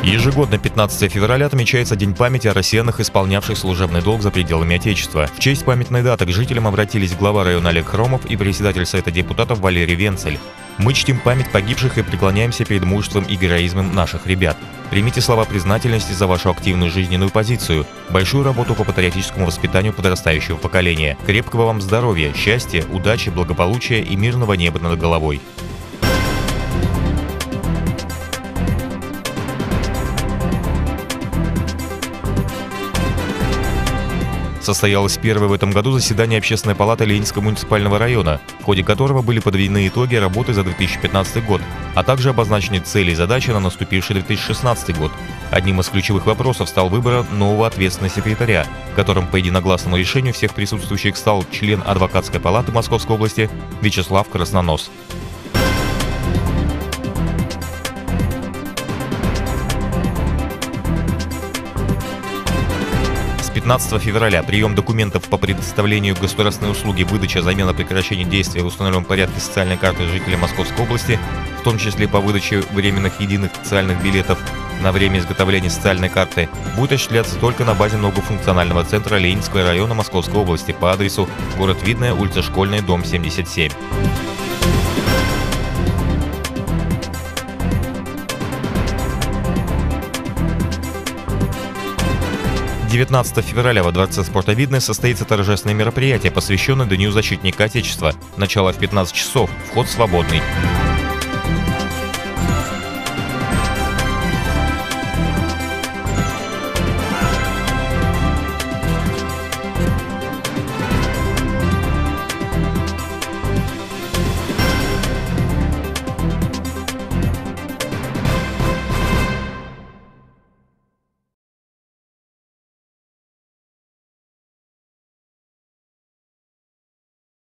Ежегодно 15 февраля отмечается День памяти о россиянах, исполнявших служебный долг за пределами Отечества. В честь памятной даты к жителям обратились глава района Олег Хромов и председатель Совета депутатов Валерий Венцель. Мы чтим память погибших и преклоняемся перед мужеством и героизмом наших ребят. Примите слова признательности за вашу активную жизненную позицию, большую работу по патриотическому воспитанию подрастающего поколения. Крепкого вам здоровья, счастья, удачи, благополучия и мирного неба над головой. Состоялось первое в этом году заседание Общественной палаты Ленинского муниципального района, в ходе которого были подведены итоги работы за 2015 год, а также обозначены цели и задачи на наступивший 2016 год. Одним из ключевых вопросов стал выбор нового ответственного секретаря, которым по единогласному решению всех присутствующих стал член Адвокатской палаты Московской области Вячеслав Краснонос. С 15 февраля прием документов по предоставлению государственной услуги выдача замена прекращения действия в установленном порядке социальной карты жителей Московской области, в том числе по выдаче временных единых социальных билетов на время изготовления социальной карты, будет осуществляться только на базе многофункционального центра Ленинского района Московской области по адресу город Видное, улица Школьная, дом 77. 19 февраля во Дворце спорта Видное состоится торжественное мероприятие, посвященное Дню защитника Отечества. Начало в 15 часов, вход свободный.